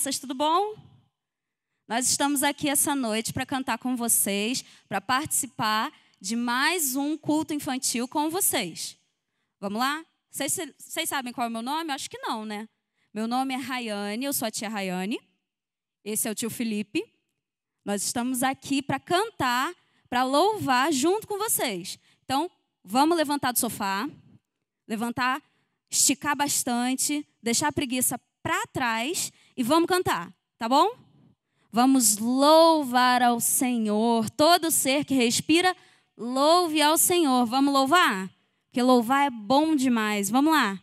crianças, tudo bom? Nós estamos aqui essa noite para cantar com vocês, para participar de mais um culto infantil com vocês. Vamos lá? Vocês sabem qual é o meu nome? Acho que não, né? Meu nome é Rayane, eu sou a tia Rayane. Esse é o tio Felipe. Nós estamos aqui para cantar, para louvar junto com vocês. Então, vamos levantar do sofá, levantar, esticar bastante, deixar a preguiça para trás e vamos cantar, tá bom? Vamos louvar ao Senhor. Todo ser que respira, louve ao Senhor. Vamos louvar? Porque louvar é bom demais. Vamos lá.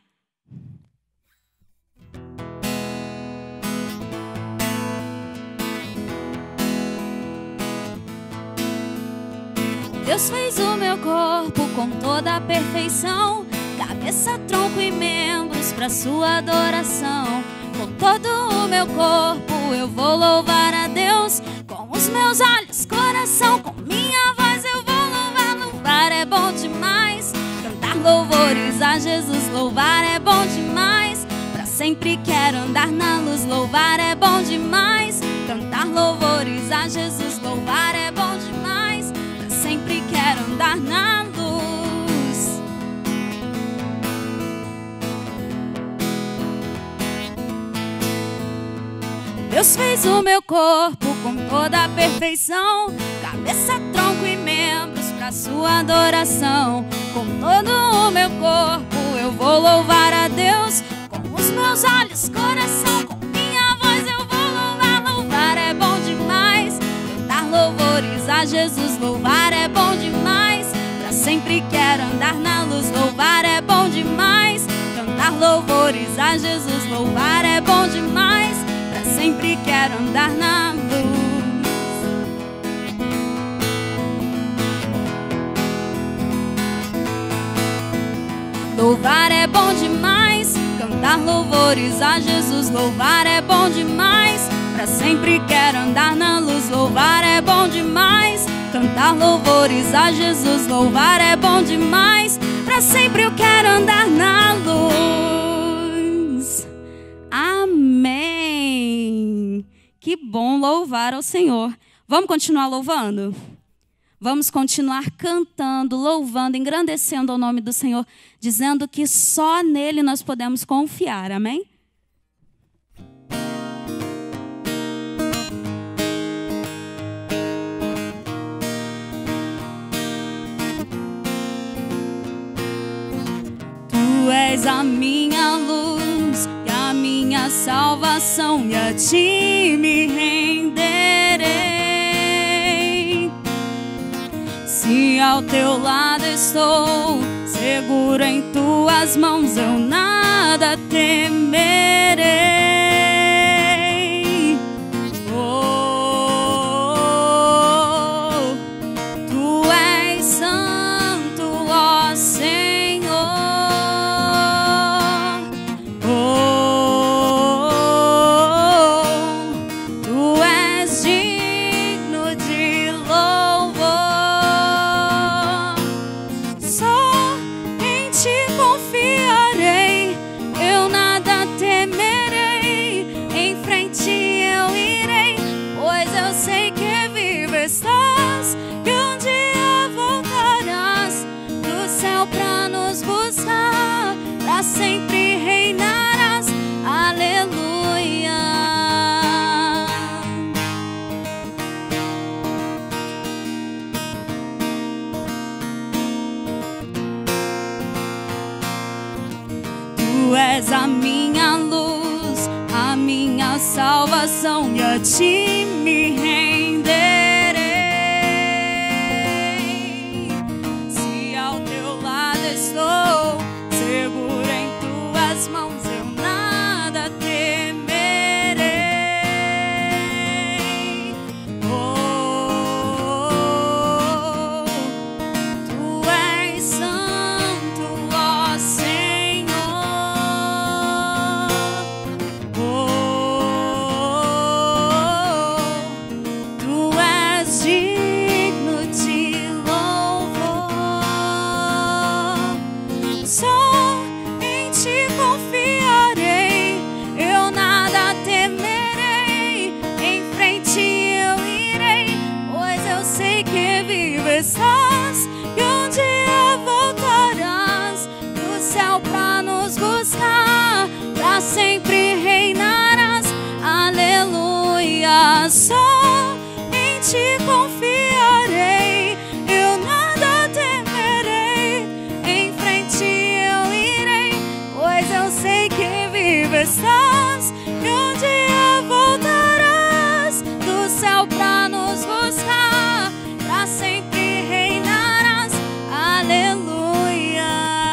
Deus fez o meu corpo com toda a perfeição, cabeça, tronco e membros para sua adoração. Com todo o meu corpo eu vou louvar a Deus, com os meus olhos, coração, com minha voz eu vou louvar. Louvar é bom demais, cantar louvores a Jesus. Louvar é bom demais, para sempre quero andar na luz. Louvar é bom demais, cantar louvores a Jesus. Louvar é bom demais, para sempre quero andar na luz. Deus fez o meu corpo com toda a perfeição, cabeça, tronco e membros para sua adoração. Com todo o meu corpo eu vou louvar a Deus, com os meus olhos, coração, com minha voz eu vou louvar. Louvar é bom demais, cantar louvores a Jesus. Louvar é bom demais, para sempre quero andar na luz. Louvar é bom demais, cantar louvores a Jesus. Louvar é bom demais, sempre quero andar na luz. Louvar é bom demais, cantar louvores a Jesus. Louvar é bom demais, pra sempre quero andar na luz. Louvar é bom demais, cantar louvores a Jesus. Louvar é bom demais, pra sempre eu quero andar na luz. Amém. Que bom louvar ao Senhor. Vamos continuar louvando? Vamos continuar cantando, louvando, engrandecendo o nome do Senhor, dizendo que só nele nós podemos confiar. Amém? Tu és a minha luz, a minha salvação, e a ti me renderei. Se ao teu lado estou, seguro em tuas mãos, eu nada temerei. Oh, tu és santo, ó Senhor. Sempre reinarás, aleluia. Tu és a minha luz, a minha salvação, e a ti me renderei. Se ao teu lado estou, seguro em tuas mãos, eu nada temerei. Oh, tu és santo, ó Senhor. Oh, tu és digno de louvor. Só em ti confiarei, eu nada temerei. estás e um dia voltarás do céu pra nos buscar, pra sempre reinarás. Aleluia. Só em ti confiarei, eu nada temerei, em frente eu irei, pois eu sei que vivo estás e um dia voltarás do céu pra nos buscar, pra sempre reinarás. Aleluia.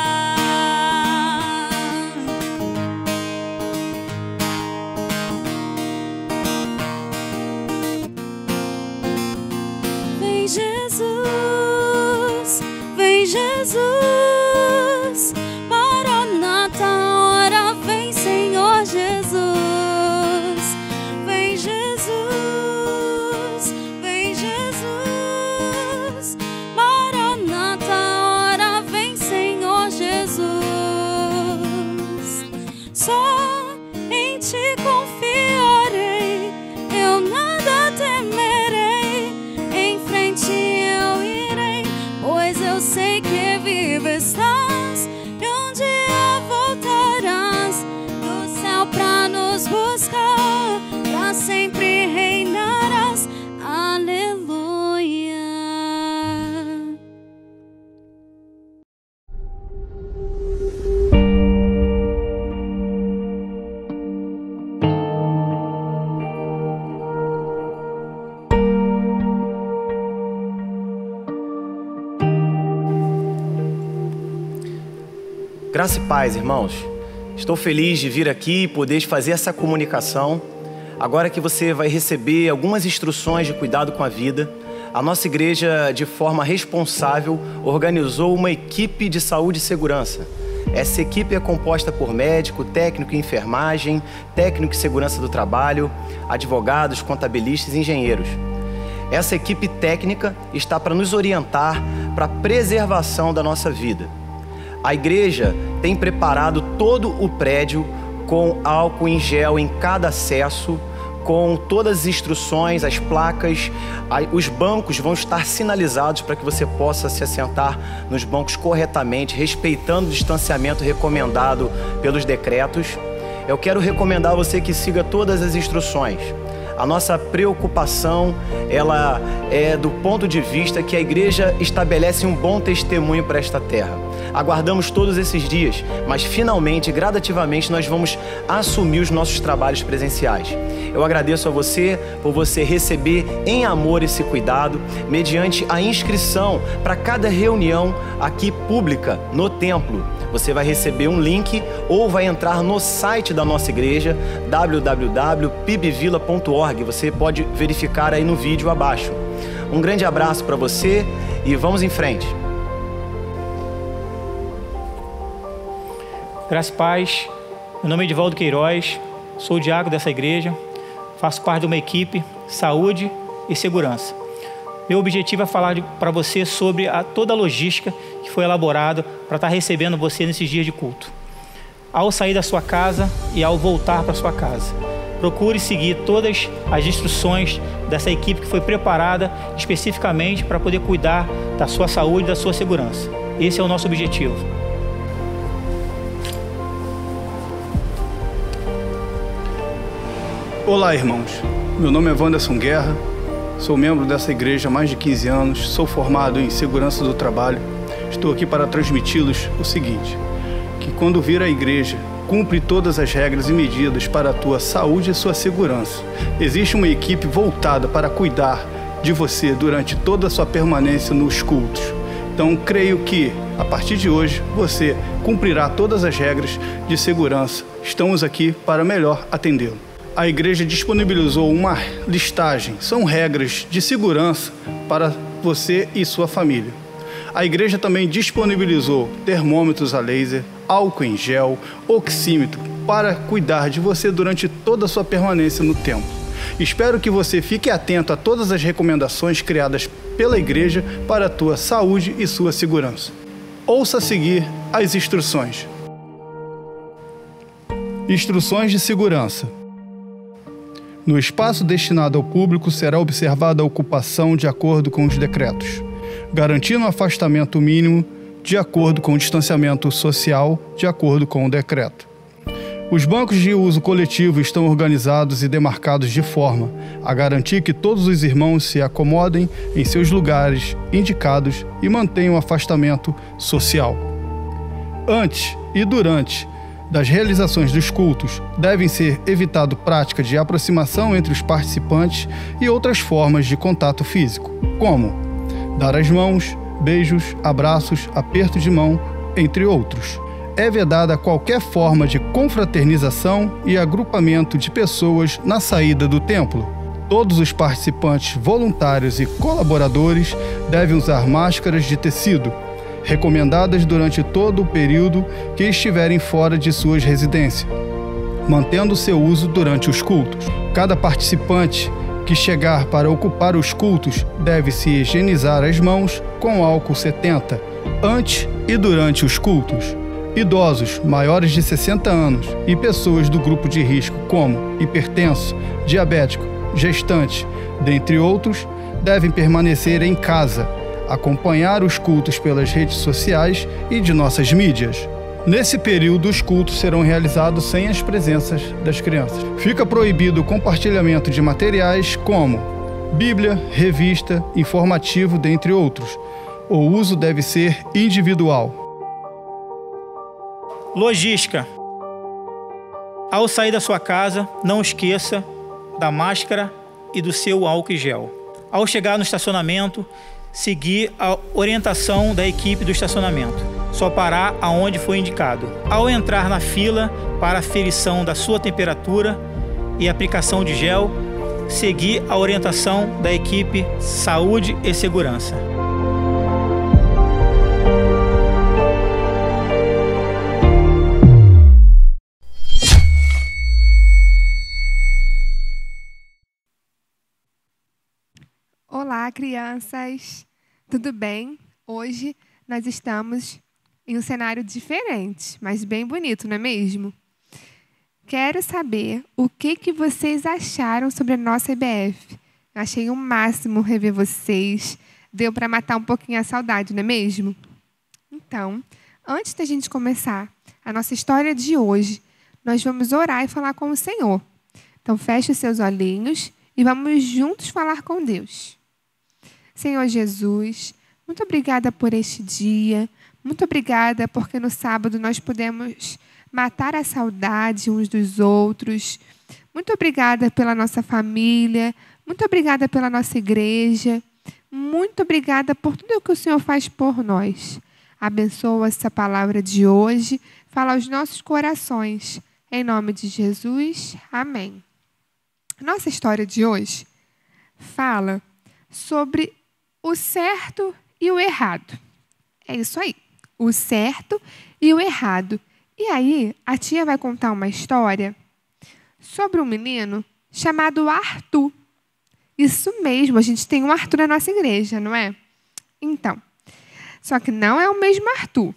Vem Jesus, vem Jesus, Maranata, hora vem Senhor Jesus. Vem Jesus, vem Jesus, Maranata, hora vem Senhor Jesus. Só em ti confiarei, eu nada temerei, em frente eu irei, pois eu sei que vivo estás e um dia voltarás do céu pra nos buscar, pra sempre reinarás. Aleluia. Graça e paz, irmãos. Estou feliz de vir aqui e poder fazer essa comunicação. Agora que você vai receber algumas instruções de cuidado com a vida, a nossa igreja, de forma responsável, organizou uma equipe de saúde e segurança. Essa equipe é composta por médico, técnico em enfermagem, técnico em segurança do trabalho, advogados, contabilistas e engenheiros. Essa equipe técnica está para nos orientar para a preservação da nossa vida. A igreja tem preparado todo o prédio com álcool em gel em cada acesso, com todas as instruções, as placas, os bancos vão estar sinalizados para que você possa se assentar nos bancos corretamente, respeitando o distanciamento recomendado pelos decretos. Eu quero recomendar a você que siga todas as instruções. A nossa preocupação, ela é do ponto de vista que a igreja estabelece um bom testemunho para esta terra. Aguardamos todos esses dias, mas finalmente, gradativamente, nós vamos assumir os nossos trabalhos presenciais. Eu agradeço a você por você receber em amor esse cuidado, mediante a inscrição para cada reunião aqui pública no templo. Você vai receber um link ou vai entrar no site da nossa igreja, www.pibvila.org. Você pode verificar aí no vídeo abaixo. Um grande abraço para você e vamos em frente. Graça e paz. Meu nome é Edivaldo Queiroz, sou o diácono dessa igreja, faço parte de uma equipe saúde e segurança. Meu objetivo é falar para você sobre toda a logística que foi elaborada para estar recebendo você nesses dias de culto. Ao sair da sua casa e ao voltar para sua casa, procure seguir todas as instruções dessa equipe que foi preparada especificamente para poder cuidar da sua saúde e da sua segurança. Esse é o nosso objetivo. Olá, irmãos. Meu nome é Wanderson Guerra, sou membro dessa igreja há mais de 15 anos, sou formado em segurança do trabalho. Estou aqui para transmiti-los o seguinte, que quando vir à igreja, cumpre todas as regras e medidas para a tua saúde e sua segurança. Existe uma equipe voltada para cuidar de você durante toda a sua permanência nos cultos. Então, creio que, a partir de hoje, você cumprirá todas as regras de segurança. Estamos aqui para melhor atendê-lo. A igreja disponibilizou uma listagem, são regras de segurança para você e sua família. A igreja também disponibilizou termômetros a laser, álcool em gel, oxímetro, para cuidar de você durante toda a sua permanência no templo. Espero que você fique atento a todas as recomendações criadas pela igreja para a tua saúde e sua segurança. Ouça a seguir as instruções. Instruções de segurança. No espaço destinado ao público será observada a ocupação de acordo com os decretos. garantindo o afastamento mínimo de acordo com o distanciamento social, de acordo com o decreto. Os bancos de uso coletivo estão organizados e demarcados de forma a garantir que todos os irmãos se acomodem em seus lugares indicados e mantenham o afastamento social. Antes e durante das realizações dos cultos, devem ser evitado prática de aproximação entre os participantes e outras formas de contato físico, como dar as mãos, beijos, abraços, aperto de mão, entre outros. É vedada qualquer forma de confraternização e agrupamento de pessoas na saída do templo. Todos os participantes voluntários e colaboradores devem usar máscaras de tecido, recomendadas durante todo o período que estiverem fora de suas residências, mantendo seu uso durante os cultos. Cada participante que chegar para ocupar os cultos deve se higienizar as mãos com álcool 70, antes e durante os cultos. Idosos maiores de 60 anos e pessoas do grupo de risco, como hipertenso, diabético, gestante, dentre outros, devem permanecer em casa, acompanhar os cultos pelas redes sociais e de nossas mídias. Nesse período, os cultos serão realizados sem as presenças das crianças. Fica proibido o compartilhamento de materiais como Bíblia, revista, informativo, dentre outros. O uso deve ser individual. Logística. Ao sair da sua casa, não esqueça da máscara e do seu álcool em gel. Ao chegar no estacionamento, seguir a orientação da equipe do estacionamento. Só parar aonde foi indicado. Ao entrar na fila para aferição da sua temperatura e aplicação de gel, seguir a orientação da equipe Saúde e Segurança. Olá, crianças! Tudo bem? Hoje nós estamos em um cenário diferente, mas bem bonito, não é mesmo? Quero saber o que vocês acharam sobre a nossa EBF. Eu achei o máximo rever vocês. Deu para matar um pouquinho a saudade, não é mesmo? Então, antes da gente começar a nossa história de hoje, nós vamos orar e falar com o Senhor. Então, feche os seus olhinhos e vamos juntos falar com Deus. Senhor Jesus, muito obrigada por este dia. Muito obrigada porque no sábado nós pudemos matar a saudade uns dos outros. Muito obrigada pela nossa família. Muito obrigada pela nossa igreja. Muito obrigada por tudo o que o Senhor faz por nós. Abençoa essa palavra de hoje. Fala aos nossos corações. Em nome de Jesus. Amém. Nossa história de hoje fala sobre o certo e o errado. É isso aí. O certo e o errado. E aí, a tia vai contar uma história sobre um menino chamado Arthur. Isso mesmo, a gente tem um Arthur na nossa igreja, não é? Então, só que não é o mesmo Arthur.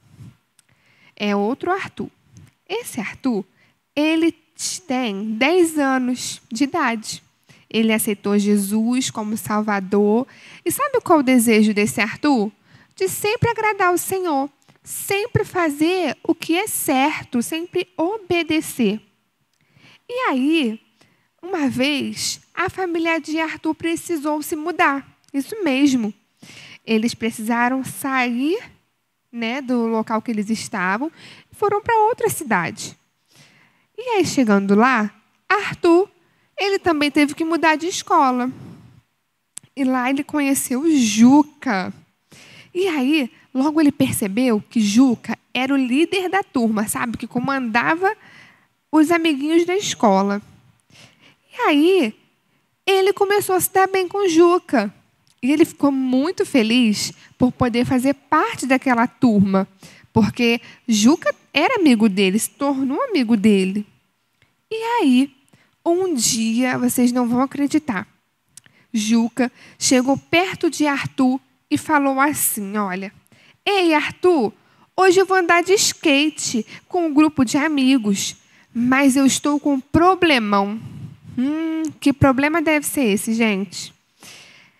É outro Arthur. Esse Arthur, ele tem 10 anos de idade. Ele aceitou Jesus como Salvador. E sabe qual é o desejo desse Arthur? De sempre agradar o Senhor, sempre fazer o que é certo, sempre obedecer. E aí, uma vez, a família de Arthur precisou se mudar. Isso mesmo. Eles precisaram sair, do local que eles estavam e foram para outra cidade. E aí, chegando lá, Arthur, ele também teve que mudar de escola. E lá ele conheceu Juca. E aí, logo ele percebeu que Juca era o líder da turma, sabe? Que comandava os amiguinhos da escola. E aí, ele começou a se dar bem com Juca. E ele ficou muito feliz por poder fazer parte daquela turma. Porque Juca era amigo dele, se tornou amigo dele. E aí, um dia, vocês não vão acreditar, Juca chegou perto de Arthur e falou assim, olha, ei, Arthur, hoje eu vou andar de skate com um grupo de amigos, mas eu estou com um problemão. Que problema deve ser esse, gente?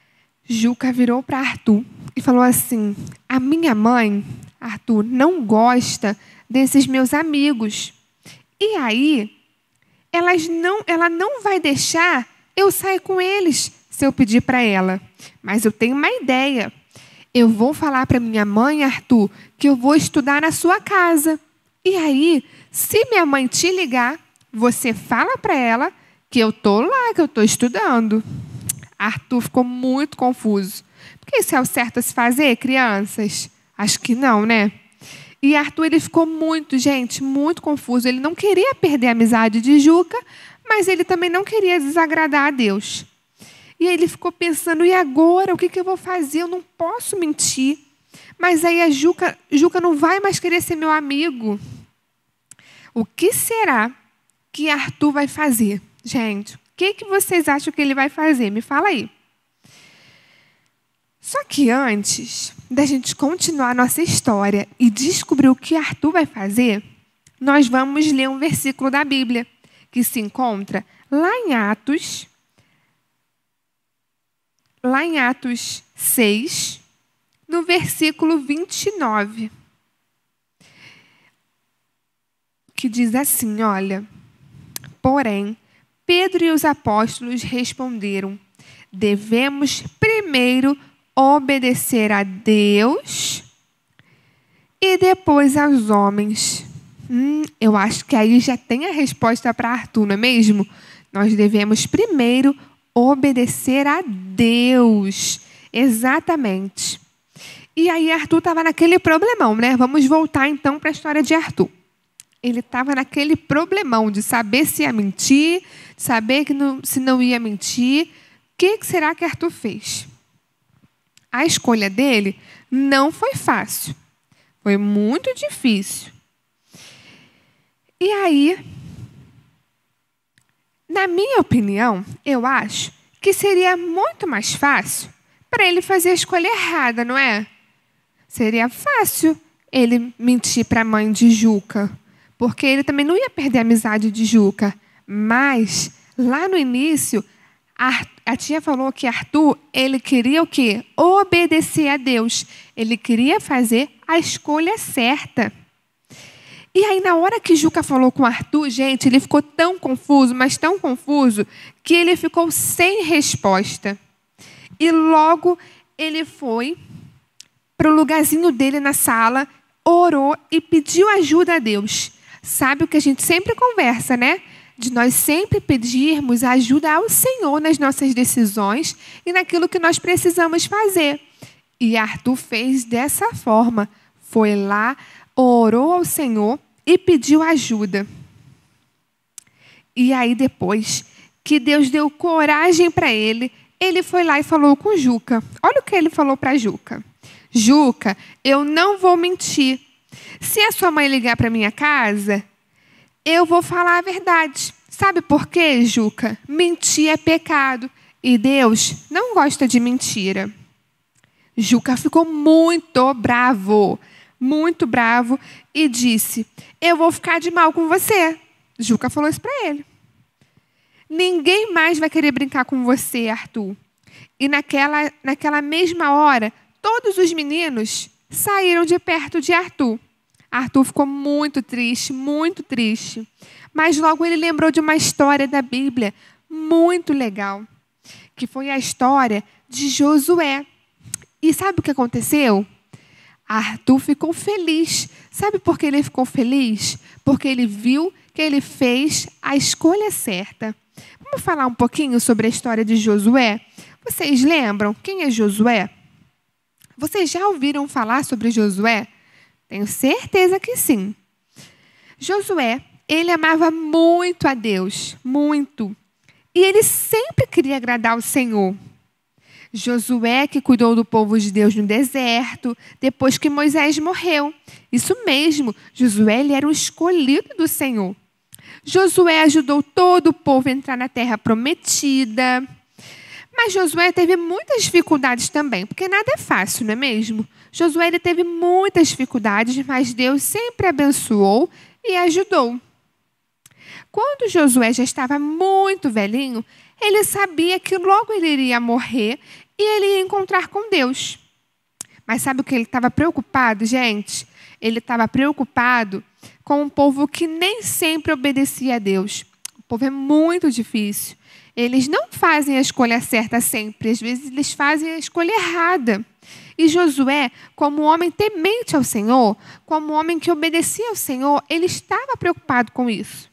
Juca virou para Arthur e falou assim: a minha mãe, Arthur, não gosta desses meus amigos. E aí, ela não vai deixar eu sair com eles se eu pedir para ela. Mas eu tenho uma ideia. Eu vou falar para minha mãe, Arthur, que eu vou estudar na sua casa. E aí, se minha mãe te ligar, você fala para ela que eu estou lá, que eu estou estudando. Arthur ficou muito confuso. Porque isso é o certo a se fazer, crianças? Acho que não, né? E Arthur, ele ficou muito confuso. Ele não queria perder a amizade de Juca, mas ele também não queria desagradar a Deus. E aí ele ficou pensando, e agora? O que eu vou fazer? Eu não posso mentir. Mas aí a Juca não vai mais querer ser meu amigo. O que será que Arthur vai fazer? Gente, o que vocês acham que ele vai fazer? Me fala aí. Só que antes da gente continuar a nossa história e descobrir o que Arthur vai fazer, nós vamos ler um versículo da Bíblia que se encontra lá em Atos 6, no versículo 29, que diz assim, olha: porém, Pedro e os apóstolos responderam: devemos primeiro obedecer a Deus e depois aos homens. Eu acho que aí já tem a resposta para Arthur, não é mesmo? Nós devemos primeiro obedecer a Deus. Exatamente. E aí Arthur estava naquele problemão, né? Vamos voltar então para a história de Arthur. Ele estava naquele problemão de saber se ia mentir, saber se não ia mentir. O que será que Arthur fez? A escolha dele não foi fácil. Foi muito difícil. E aí, na minha opinião, eu acho que seria muito mais fácil para ele fazer a escolha errada, não é? Seria fácil ele mentir para a mãe de Juca, porque ele também não ia perder a amizade de Juca. Mas, lá no início, a tia falou que Arthur, ele queria o quê? Obedecer a Deus. Ele queria fazer a escolha certa. E aí, na hora que Juca falou com Arthur, gente, ele ficou tão confuso, mas tão confuso, que ele ficou sem resposta. E logo ele foi para o lugarzinho dele na sala, orou e pediu ajuda a Deus. Sabe o que a gente sempre conversa, né? De nós sempre pedirmos ajuda ao Senhor nas nossas decisões e naquilo que nós precisamos fazer. E Arthur fez dessa forma. Foi lá, orou ao Senhor e pediu ajuda. E aí depois que Deus deu coragem para ele, ele foi lá e falou com Juca. Olha o que ele falou para Juca. Juca, eu não vou mentir. Se a sua mãe ligar para minha casa, eu vou falar a verdade. Sabe por quê, Juca? Mentir é pecado e Deus não gosta de mentira. Juca ficou muito bravo e disse: eu vou ficar de mal com você. Juca falou isso para ele. Ninguém mais vai querer brincar com você, Arthur. E naquela mesma hora, todos os meninos saíram de perto de Arthur. Arthur ficou muito triste. Mas logo ele lembrou de uma história da Bíblia muito legal, que foi a história de Josué. E sabe o que aconteceu? Arthur ficou feliz. Sabe por que ele ficou feliz? Porque ele viu que ele fez a escolha certa. Vamos falar um pouquinho sobre a história de Josué? Vocês lembram quem é Josué? Vocês já ouviram falar sobre Josué? Tenho certeza que sim. Josué, ele amava muito a Deus, muito. E ele sempre queria agradar o Senhor. Josué que cuidou do povo de Deus no deserto, depois que Moisés morreu. Isso mesmo, Josué ele era um escolhido do Senhor. Josué ajudou todo o povo a entrar na terra prometida. Mas Josué teve muitas dificuldades também, porque nada é fácil, não é mesmo? Josué ele teve muitas dificuldades, mas Deus sempre abençoou e ajudou. Quando Josué já estava muito velhinho, ele sabia que logo ele iria morrer e ele ia encontrar com Deus. Mas sabe o que ele estava preocupado, gente? Ele estava preocupado com um povo que nem sempre obedecia a Deus. O povo é muito difícil. Eles não fazem a escolha certa sempre. Às vezes, eles fazem a escolha errada. E Josué, como um homem temente ao Senhor, como um homem que obedecia ao Senhor, ele estava preocupado com isso.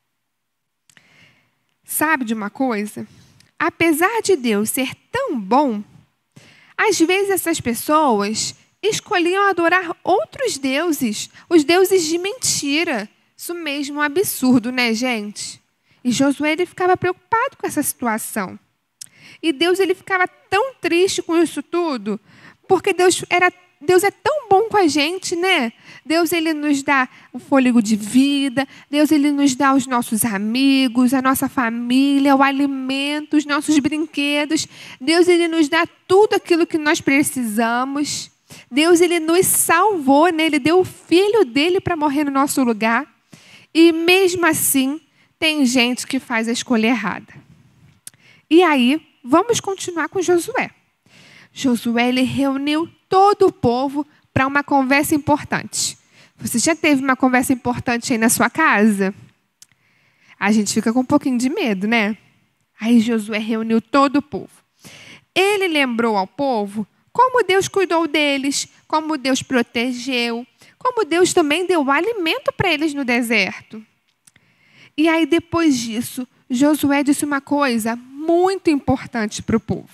Sabe de uma coisa? Apesar de Deus ser tão bom, às vezes essas pessoas escolhiam adorar outros deuses, os deuses de mentira. Isso mesmo, um absurdo, né, gente? E Josué ele ficava preocupado com essa situação. E Deus ele ficava tão triste com isso tudo, porque Deus é tão bom com a gente, né? Deus ele nos dá o fôlego de vida, Deus ele nos dá os nossos amigos, a nossa família, o alimento, os nossos brinquedos. Deus ele nos dá tudo aquilo que nós precisamos. Deus ele nos salvou, né? Ele deu o filho dele para morrer no nosso lugar. E mesmo assim, tem gente que faz a escolha errada. E aí, vamos continuar com Josué. Josué ele reuniu todo o povo para uma conversa importante. Você já teve uma conversa importante aí na sua casa? A gente fica com um pouquinho de medo, né? Aí Josué reuniu todo o povo. Ele lembrou ao povo como Deus cuidou deles, como Deus protegeu, como Deus também deu alimento para eles no deserto. E aí, depois disso, Josué disse uma coisa muito importante para o povo.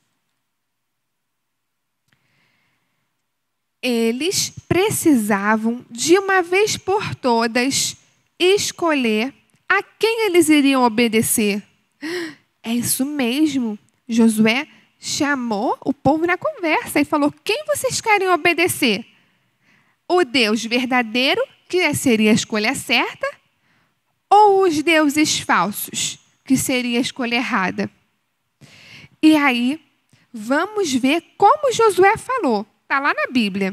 Eles precisavam, de uma vez por todas, escolher a quem eles iriam obedecer. É isso mesmo. Josué chamou o povo na conversa e falou: quem vocês querem obedecer? O Deus verdadeiro, que seria a escolha certa, ou os deuses falsos, que seria a escolha errada? E aí, vamos ver como Josué falou. Está lá na Bíblia.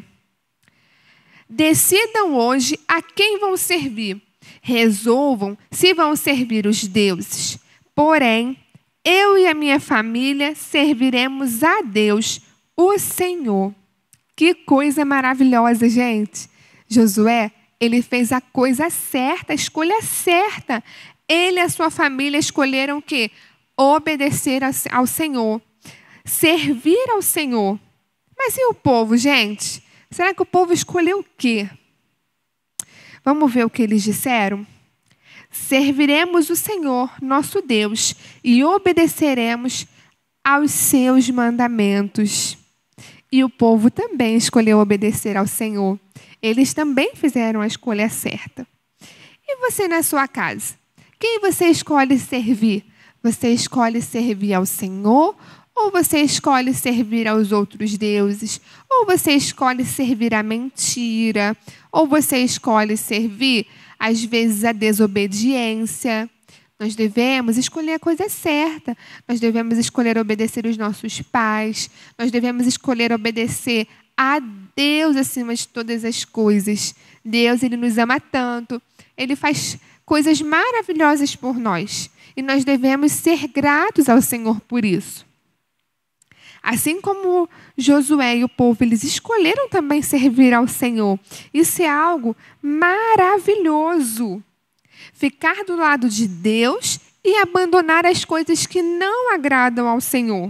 Decidam hoje a quem vão servir. Resolvam se vão servir os deuses. Porém, eu e a minha família serviremos a Deus, o Senhor. Que coisa maravilhosa, gente. Josué, ele fez a coisa certa, a escolha certa. Ele e a sua família escolheram o quê? Obedecer ao Senhor. Servir ao Senhor. Mas e o povo, gente? Será que o povo escolheu o quê? Vamos ver o que eles disseram? Serviremos o Senhor, nosso Deus, e obedeceremos aos seus mandamentos. E o povo também escolheu obedecer ao Senhor. Eles também fizeram a escolha certa. E você na sua casa? Quem você escolhe servir? Você escolhe servir ao Senhor? Ou você escolhe servir aos outros deuses? Ou você escolhe servir à mentira? Ou você escolhe servir, às vezes, à desobediência? Nós devemos escolher a coisa certa. Nós devemos escolher obedecer os nossos pais. Nós devemos escolher obedecer a Deus acima de todas as coisas. Deus, ele nos ama tanto. Ele faz coisas maravilhosas por nós. E nós devemos ser gratos ao Senhor por isso. Assim como Josué e o povo, eles escolheram também servir ao Senhor. Isso é algo maravilhoso. Ficar do lado de Deus e abandonar as coisas que não agradam ao Senhor.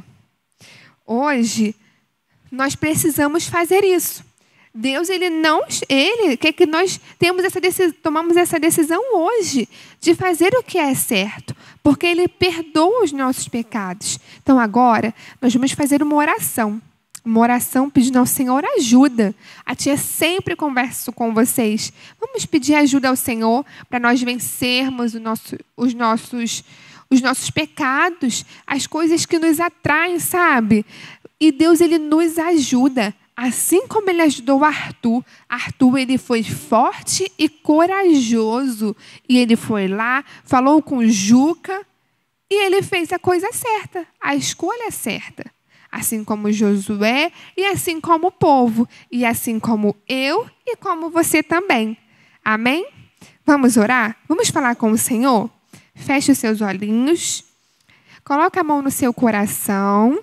Hoje, nós precisamos fazer isso. Deus, ele quer que nós tomamos essa decisão hoje de fazer o que é certo, porque ele perdoa os nossos pecados. Então, agora, nós vamos fazer uma oração pedindo ao Senhor ajuda. A tia sempre conversa com vocês. Vamos pedir ajuda ao Senhor para nós vencermos os nossos pecados, as coisas que nos atraem, sabe? E Deus, ele nos ajuda. Assim como ele ajudou Arthur, ele foi forte e corajoso. E ele foi lá, falou com Juca e ele fez a coisa certa, a escolha certa. Assim como Josué e assim como o povo. E assim como eu e como você também. Amém? Vamos orar? Vamos falar com o Senhor? Feche os seus olhinhos. Coloca a mão no seu coração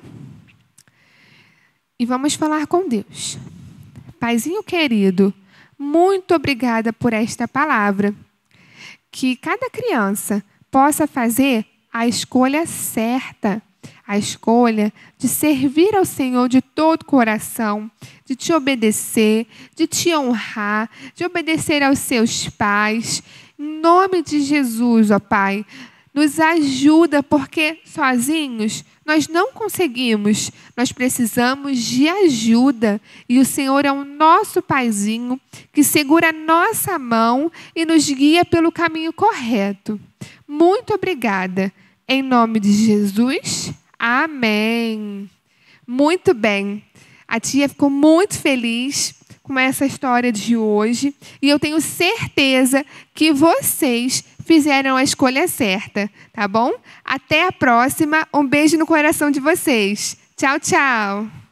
e vamos falar com Deus. Paizinho querido, muito obrigada por esta palavra. Que cada criança possa fazer a escolha certa, a escolha de servir ao Senhor de todo o coração, de te obedecer, de te honrar, de obedecer aos seus pais. Em nome de Jesus, ó Pai, nos ajuda, porque sozinhos nós não conseguimos. Nós precisamos de ajuda. E o Senhor é o nosso Paizinho que segura a nossa mão e nos guia pelo caminho correto. Muito obrigada. Em nome de Jesus, amém. Muito bem. A tia ficou muito feliz com essa história de hoje. E eu tenho certeza que vocês fizeram a escolha certa, tá bom? Até a próxima. Um beijo no coração de vocês. Tchau, tchau.